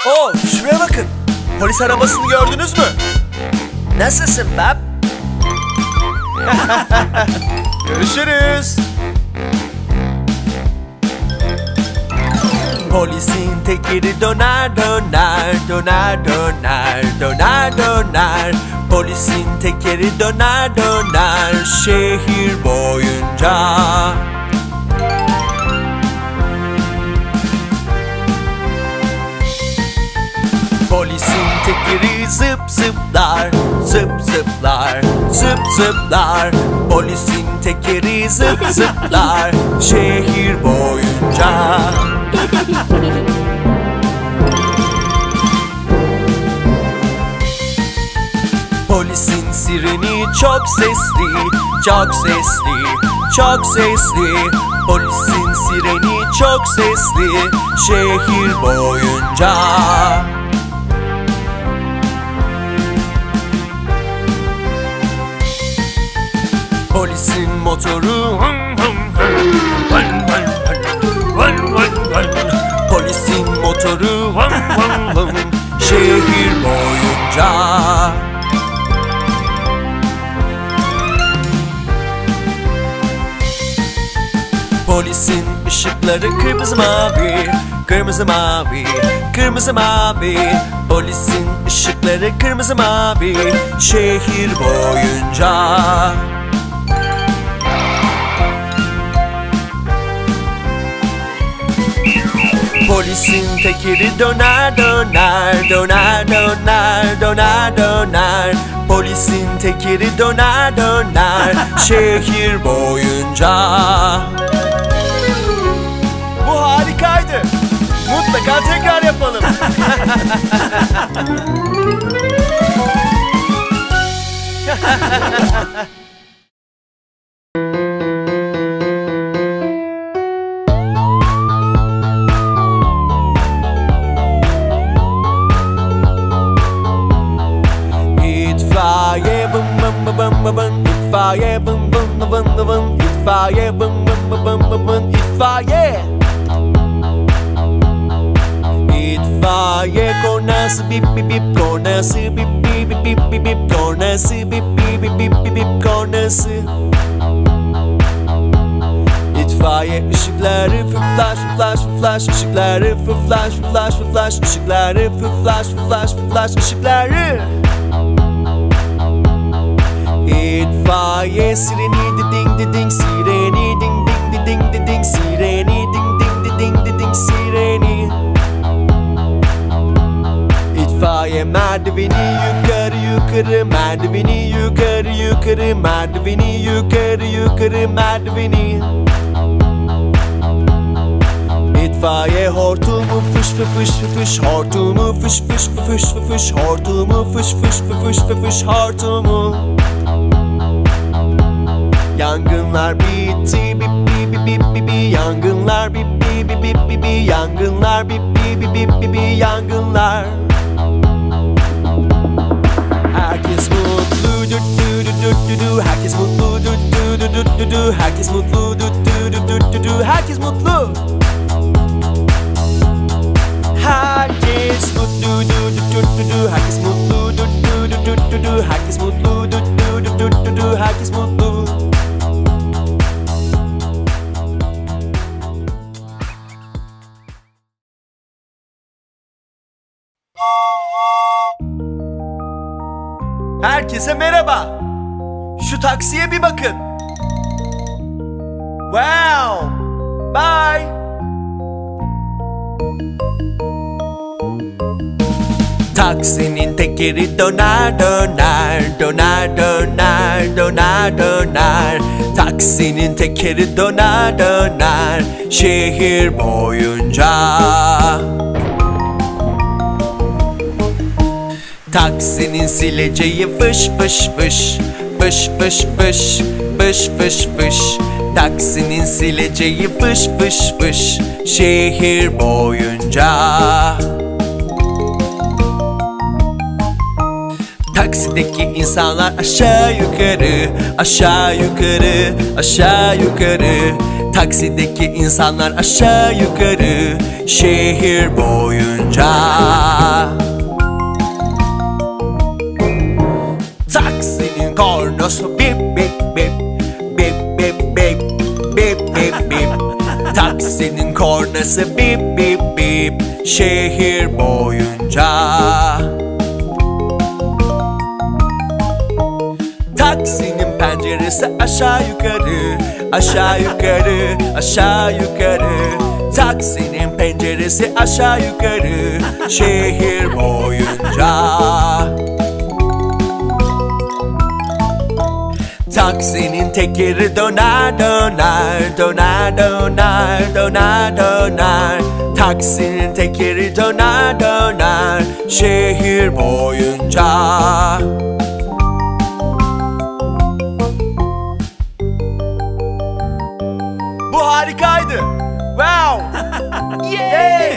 Oo, şuraya bakın. Polis arabasını gördünüz mü? Nasılsın bab? Görüşürüz. Polisin tekeri döner döner, döner döner, döner döner. Polisin tekeri döner döner şehir boyunca. Polisin tekeri zıp zıplar, zıp zıplar, zıp zıplar. Polisin tekeri zıp zıplar şehir boyunca. Polisin sireni çok sesli, çok sesli, çok sesli. Polisin sireni çok sesli şehir boyunca. Polisin motoru polisin motoru şehir boyunca. Polisin ışıkları kırmızı mavi, kırmızı mavi, kırmızı mavi. Polisin ışıkları kırmızı mavi şehir boyunca. Polisin tekeri döner döner, döner döner, döner döner. Polisin tekeri döner döner şehir boyunca. Bu harikaydı. Mutlaka tekrar yapalım. İtfaiye bım bım bım bım bım, itfaiye bım bım bım bım bım, itfaiye bım bım bım bım bım, itfaiye. İtfaiye kornası bip bip bip, kornası bip bip bip bip bip bip, kornası bip bip bip bip bip bip, kornası. İtfaiye ışıkları flash flash flash, ışıkları flash flash flash, ışıkları flash flash flash, ışıkları. İtfaiye sireni ding ding ding, sireni ding ding ding ding ding, sireni ding ding ding ding, sireni. İtfaiye merdiveni yukarı yukarı, merdiveni yukarı yukarı, merdiveni yukarı yukarı, merdiveni. İtfaiye hortumu fış fış fış, hortumu fış fış fış fış, hortumu fış fış fış fış, hortumu. Yangınlar bitti bip bip bip bip bip, yangınlar bip bip bip bip bip, yangınlar bip bip bip bip bip, yangınlar. Herkes mutlu du du du du du, herkes mutlu du du du du du, herkes mutlu du du du du du, herkes mutlu. Herkes mutlu du du du du, herkes mutlu du du du du, herkes mutlu du du du du, herkes mutlu. Herkese merhaba. Şu taksiye bir bakın. Wow. Bye. Taksinin tekeri döner döner, döner döner, döner döner. Taksinin tekeri döner döner şehir boyunca. Taksinin sileceği fış fış fış, fış fış fış, fış fış fış. Taksinin sileceği fış fış fış şehir boyunca. Taksideki insanlar aşağı yukarı, aşağı yukarı, aşağı yukarı. Taksideki insanlar aşağı yukarı şehir boyunca. Taksinin kornası bip bip bip, bip bip bip, bip bip bip. Taksinin kornası bip bip bip, şehir boyunca. Taksinin penceresi aşağı yukarı, aşağı yukarı, aşağı yukarı. Taksinin penceresi aşağı yukarı, şehir boyunca. Taksinin tekeri döner döner, döner döner, döner döner. Taksinin tekeri döner döner, şehir boyunca. Bu harikaydı. Wow. Yay.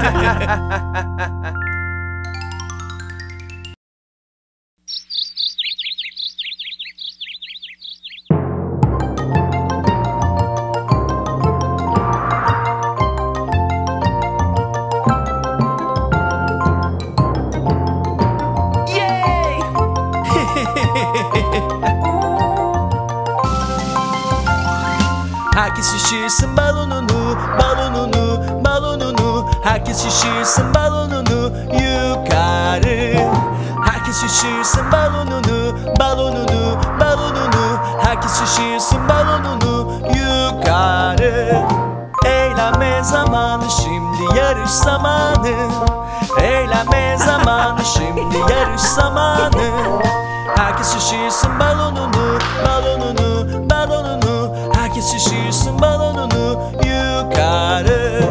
Herkes şişirsin balonunu, balonunu, balonunu. Herkes şişirsin balonunu yukarı. Herkes şişirsin balonunu, balonunu, balonunu. Herkes şişirsin balonunu yukarı. Eğlenme zamanı şimdi, yarış zamanı. Eğlenme zamanı şimdi, yarış zamanı. Herkes şişirsin balonunu, balonunu, balonunu. Herkes şişirsin balonunu yukarı.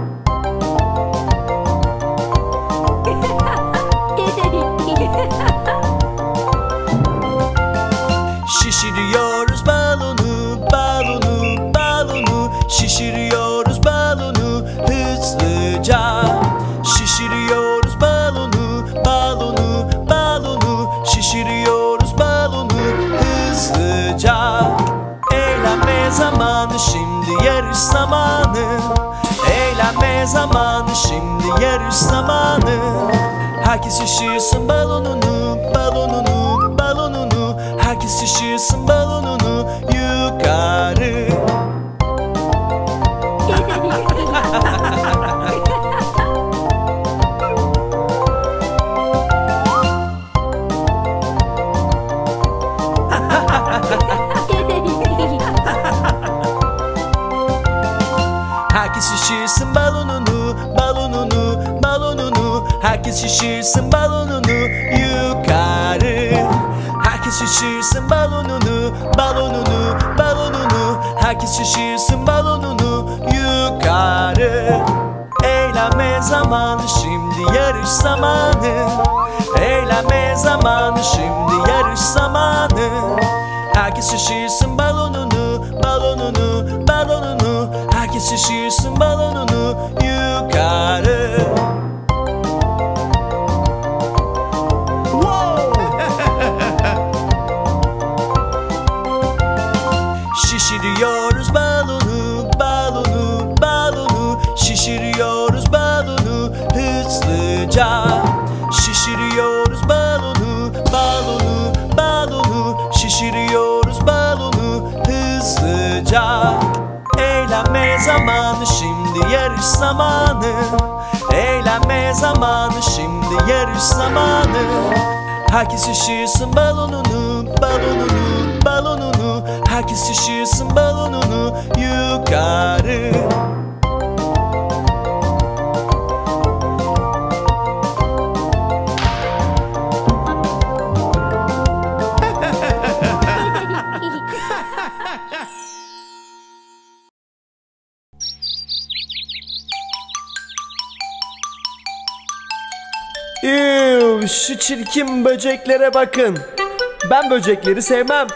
Şişiriyoruz balonu, balonu, balonu. Şişiriyoruz balonu hızlıca. Şişiriyoruz balonu, balonu, balonu. Şişiriyoruz balonu hızlıca. Eğlenme zamanı şimdi, yarış zamanı. Eğlenme zamanı şimdi, yarış zamanı. Herkes şişirsin balonunu, balonunu, balonunu. Herkes şişirsin balonunu yukarı. Herkes şişirsin balonunu, balonunu, balonunu. Herkes şişirsin balonunu yukarı. Herkes şişirsin balonunu, balonunu, balonunu. Herkes şişirsin balonunu yukarı. Eğlenme zamanı şimdi, yarış zamanı. Eğlenme zamanı şimdi, yarış zamanı. Herkes şişirsin balonunu, balonunu, balonunu. Herkes şişirsin balonunu yukarı. Şişiriyoruz balonu, balonu, balonu. Şişiriyoruz balonu hızlıca. Şişiriyoruz balonu, balonu, balonu. Şişiriyoruz balonu hızlıca. Eğlenme zamanı şimdi, yarış zamanı. Eğlenme zamanı şimdi, yarış zamanı. Herkes şişirsin balonunu, balonunu, balonunu. Herkes şişirsin balonunu yukarı. Şu çirkin böceklere bakın. Ben böcekleri sevmem.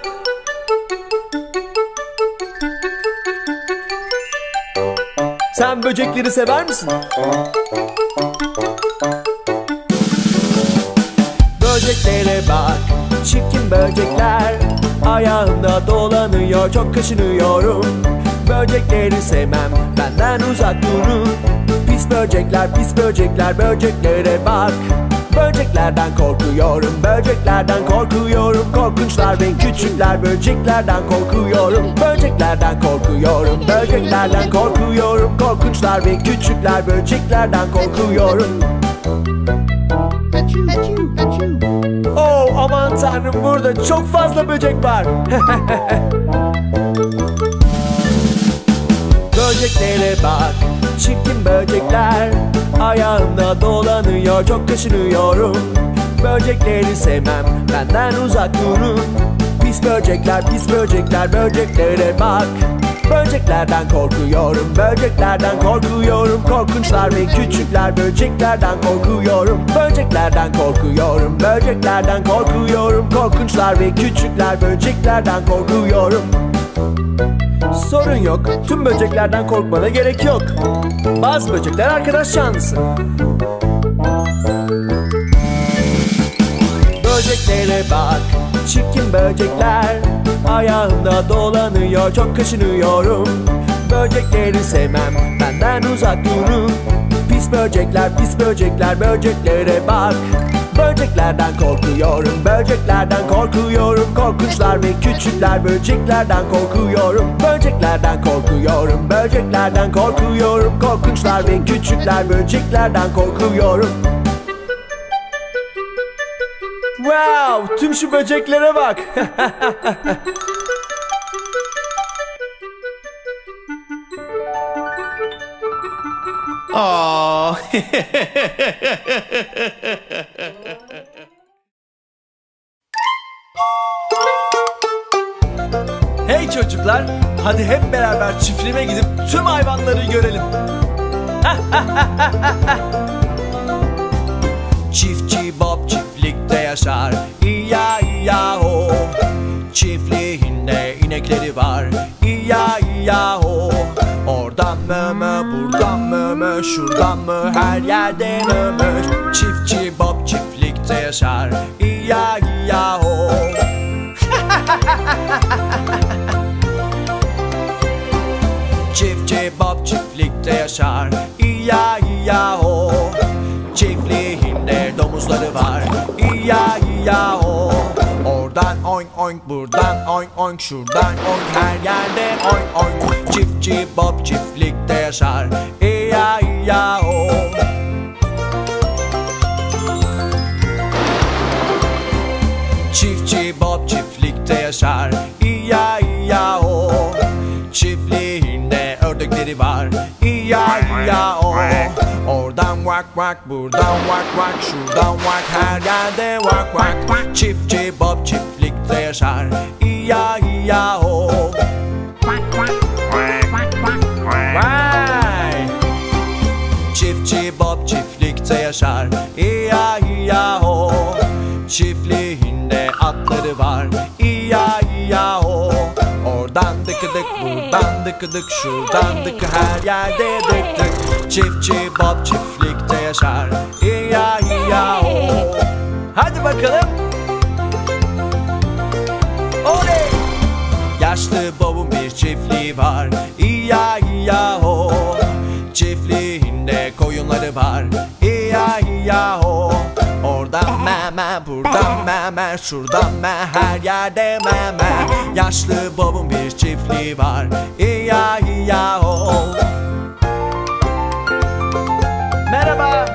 Sen böcekleri sever misin? Böceklere bak, çirkin böcekler. Ayağımda dolanıyor, çok kaşınıyorum. Böcekleri sevmem, benden uzak durun. Pis böcekler, pis böcekler, böceklere bak. Böceklerden korkuyorum, böceklerden korkuyorum. Korkunçlar ve küçükler, böceklerden korkuyorum. Böceklerden korkuyorum, böceklerden korkuyorum. Korkunçlar ve küçükler, böceklerden korkuyorum. Oh aman tanrım, burada çok fazla böcek var. Böceklere bak, çirkin böcekler. Ayağımda dolanıyor, çok kaşınıyorum. Böcekleri sevmem, benden uzak durun. Pis böcekler, pis böcekler, böceklere bak. Böceklerden korkuyorum, böceklerden korkuyorum. Korkunçlar ve küçükler, böceklerden korkuyorum. Böceklerden korkuyorum, böceklerden korkuyorum. Korkunçlar ve küçükler, böceklerden korkuyorum. Sorun yok, tüm böceklerden korkmana gerek yok. Bazı böcekler arkadaş canlısı. Böceklere bak, çirkin böcekler. Ayağımda dolanıyor, çok kaşınıyorum. Böcekleri sevmem, benden uzak durun. Pis böcekler, pis böcekler, böceklere bak. Böceklerden korkuyorum, böceklerden korkuyorum. Korkunçlar ve küçükler, böceklerden korkuyorum. Böceklerden korkuyorum, böceklerden korkuyorum. Korkunçlar ve küçükler, böceklerden korkuyorum. Wow, tüm şu böceklere bak. Aa. Hey çocuklar, hadi hep beraber çiftliğime gidip tüm hayvanları görelim. Çiftçi Bob çiftlikte yaşar, İya-İya-ho. Çiftliğinde inekleri var, İya-İya-ho. Oradan mı mı, buradan mı mı, şuradan mı, her yerde mı mı. Çiftçi Bob çiftlikte yaşar, İya-İya-ho. Çiftçi Bob çiftlikte yaşar, İya-İya-ho. Çiftliğinde domuzları var, İya-İya-ho. Oradan oink oink, buradan oink oink, şuradan oink, her yerde oink oink. Çiftçi Bob çiftlikte yaşar, İya-İya-ho. Çiftçi Bob çiftlikte yaşar, İya-İya-ho. Çiftliğinde ördekleri var, İya-İya-ho. Oradan vak vak, buradan vak vak, şuradan vak, her yerde vak vak. Çiftçi Bob çiftlikte yaşar, İya-İya-ho. Vay! Çiftçi Bob çiftlikte yaşar, İya-İya-ho. Çiftliğinde atları var, İya-İya-ho. Oradan dıkıdık, buradan dıkıdık, şuradan dıkı, her yerde dık dık. Çiftçi Bob çiftlikte yaşar, İya-İya-ho. Hadi bakalım. Oley! Yaşlı Bob'un bir çiftliği var, İya-İya-ho. Çiftliğinde koyunları var, İya-İya-ho. Oradan meme, buradan meme, şuradan meme, her yerde meme. Yaşlı Bob'un bir çiftliği var, İya-İya-ho. Merhaba.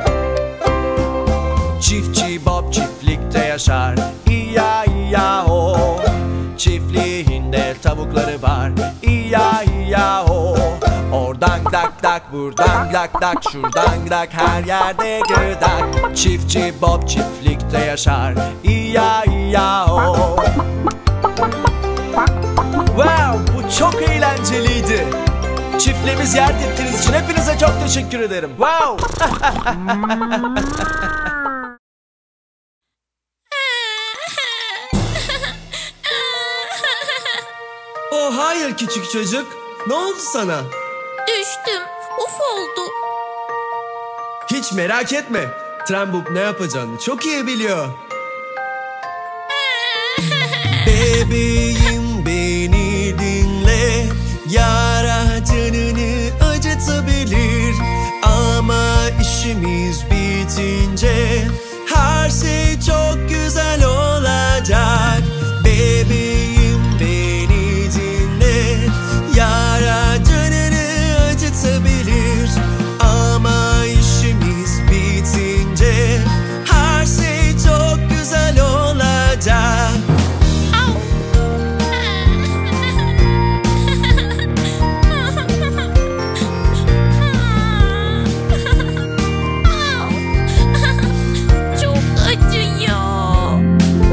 Çiftçi Bob çiftlikte yaşar, İya-İya-ho. Çiftliğinde tavukları var, İya-İya-ho. Oradan dak dak, buradan dak dak, şuradan dak, her yerde gırdak. Çiftçi Bob çiftlikte yaşar, İya-İya-ho. Wow, bu çok eğlenceliydi. Çiftliğimi ziyaret ettiğiniz için hepinize çok teşekkür ederim. Wow. Oh hayır küçük çocuk. Ne oldu sana? Düştüm. Uf oldu. Hiç merak etme. Trembuk ne yapacağını çok iyi biliyor. Bebeğim beni dinle. Yara canını acıtabilir. Ama işimiz bitince her şey çok güzel olacak. Bebeğim beni dinle. Yara canını acıtabilir. Ama işimiz bitince her şey çok güzel olacak. Çok acıyor.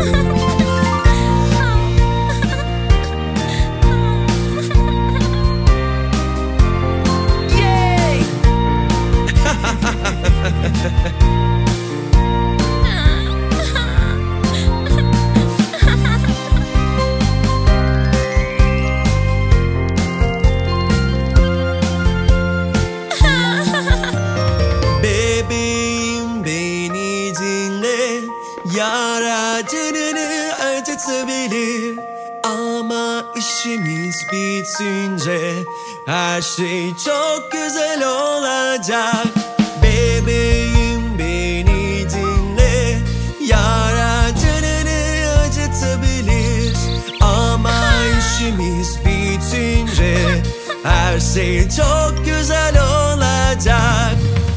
Yay! Bebeğim beni dinle. Yara canını acıtabilir. Ama işimiz bitince her şey çok güzel olacak. Bebeğim beni dinle. Yara canını acıtabilir. Ama işimiz bitince her şey çok güzel olacak.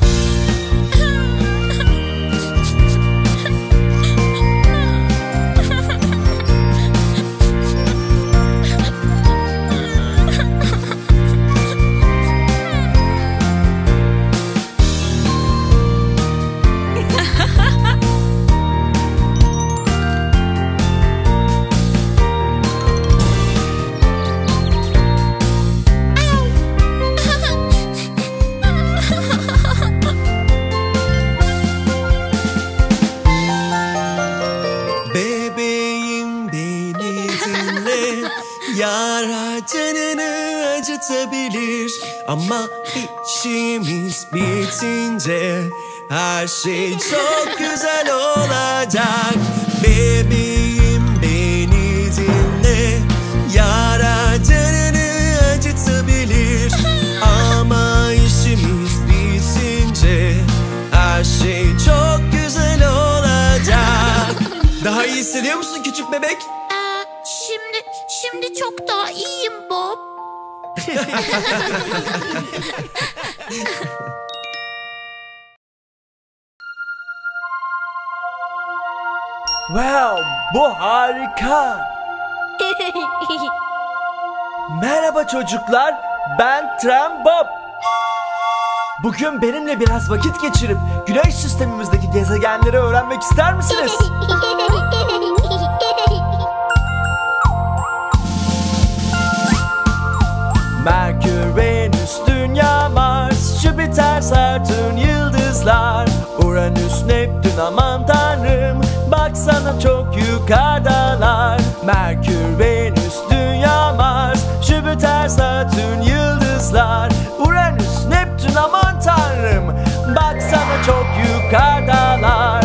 Bebeğim beni dinle. Yara canını acıtabilir. Ama işimiz bitince her şey çok güzel olacak. Bebeğim beni dinle. Yara canını acıtabilir. Ama işimiz bitince her şey çok güzel olacak. Daha iyi hissediyor musun küçük bebek? Şimdi çok daha iyiyim Bob. Wow, bu harika. Merhaba çocuklar, ben Tren Bob. Bugün benimle biraz vakit geçirip Güneş sistemimizdeki gezegenleri öğrenmek ister misiniz? Merkür, Venüs, Dünya, Mars, Jüpiter, Satürn, yıldızlar, Uranüs, Neptün, aman tanrım, baksana çok yukarıdalar. Merkür, Venüs, Dünya, Mars, Jüpiter, Satürn, yıldızlar, Uranüs, Neptün, aman tanrım, baksana çok yukarıdalar.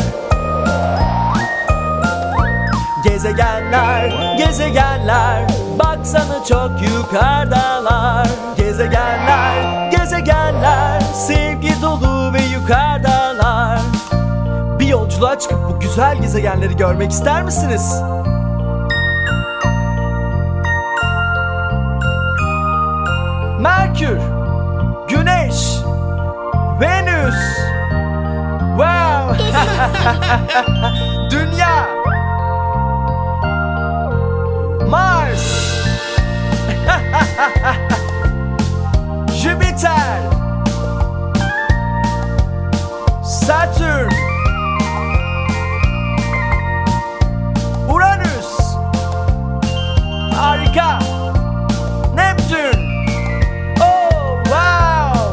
Gezegenler, gezegenler, baksana çok yukarıdalar. Gezegenler, gezegenler, sevgi dolu ve yukarıdalar. Bir yolculuğa çıkıp bu güzel gezegenleri görmek ister misiniz? Merkür, Güneş, Venüs, wow, Dünya, Mars, Jüpiter, Satürn, Uranüs, harika, Neptün, oh wow.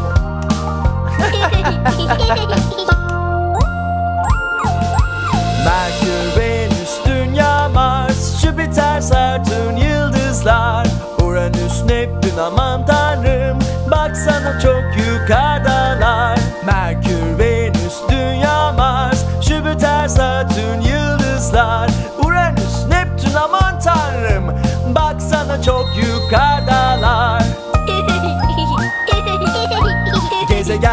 Merkür, Venüs, Dünya, Mars, Jüpiter, Satürn, yıldızlar, Uranüs, Neptün, aman tanrım, baksana çok yukarıdalar. Merkür, Venüs, Dünya, Mars, Jüpiter, Satürn, yıldızlar, Uranüs, Neptün, aman tanrım, baksana çok yukarıdalar.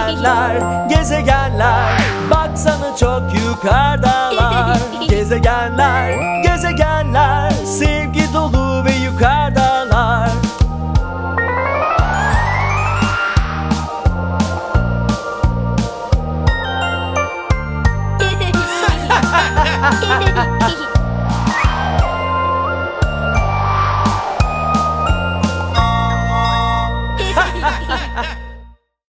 Gezegenler, gezegenler, baksana çok yukarıdalar. Gezegenler, gezegenler